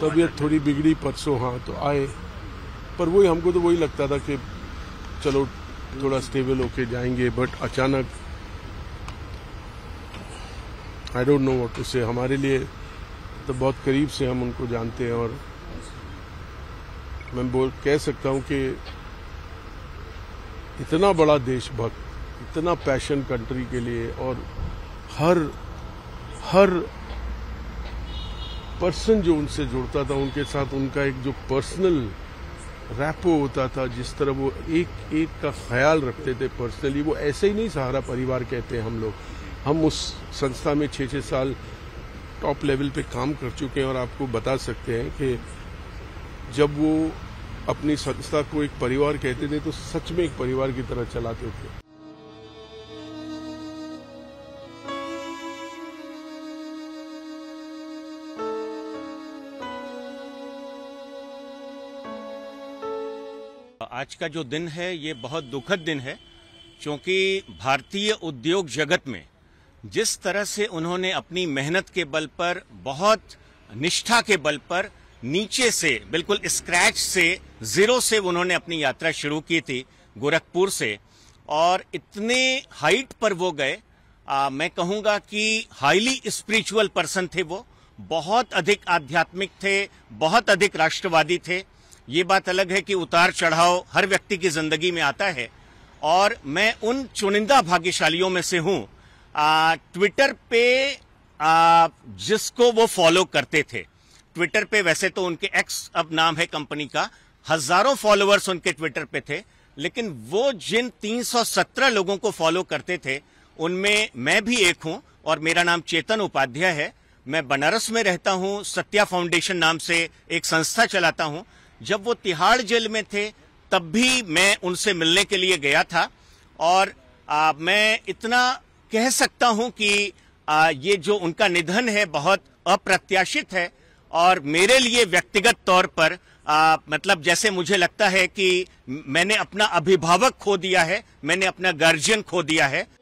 तबीयत थोड़ी बिगड़ी परसों, हाँ तो आए, पर वही हमको तो वही लगता था कि चलो थोड़ा स्टेबल होके जाएंगे, बट अचानक I don't know what to say. हमारे लिए तो बहुत करीब से हम उनको जानते हैं और मैं कह सकता हूँ कि इतना बड़ा देशभक्त, इतना पैशन कंट्री के लिए, और हर पर्सन जो उनसे जुड़ता था उनके साथ उनका एक जो पर्सनल रैपो होता था, जिस तरह वो एक एक का ख्याल रखते थे पर्सनली, वो ऐसे ही नहीं सहारा परिवार कहते हैं हम लोग। हम उस संस्था में 6-6 साल टॉप लेवल पे काम कर चुके हैं और आपको बता सकते हैं कि जब वो अपनी संस्था को एक परिवार कहते थे तो सच में एक परिवार की तरह चलाते थे। आज का जो दिन है ये बहुत दुखद दिन है, क्योंकि भारतीय उद्योग जगत में जिस तरह से उन्होंने अपनी मेहनत के बल पर, बहुत निष्ठा के बल पर, नीचे से बिल्कुल स्क्रैच से, जीरो से उन्होंने अपनी यात्रा शुरू की थी गोरखपुर से, और इतने हाइट पर वो गए। मैं कहूंगा कि हाईली स्पिरिचुअल पर्सन थे वो, बहुत अधिक आध्यात्मिक थे, बहुत अधिक राष्ट्रवादी थे। ये बात अलग है कि उतार चढ़ाव हर व्यक्ति की जिंदगी में आता है, और मैं उन चुनिंदा भाग्यशालियों में से हूं ट्विटर पे जिसको वो फॉलो करते थे। ट्विटर पे वैसे तो उनके एक्स अब नाम है कंपनी का, हजारों फॉलोअर्स उनके ट्विटर पे थे, लेकिन वो जिन 317 लोगों को फॉलो करते थे उनमें मैं भी एक हूं, और मेरा नाम चेतन उपाध्याय है। मैं बनारस में रहता हूं, सत्या फाउंडेशन नाम से एक संस्था चलाता हूं। जब वो तिहाड़ जेल में थे तब भी मैं उनसे मिलने के लिए गया था, और मैं इतना कह सकता हूं कि ये जो उनका निधन है बहुत अप्रत्याशित है, और मेरे लिए व्यक्तिगत तौर पर मतलब जैसे मुझे लगता है कि मैंने अपना अभिभावक खो दिया है, मैंने अपना गार्जियन खो दिया है।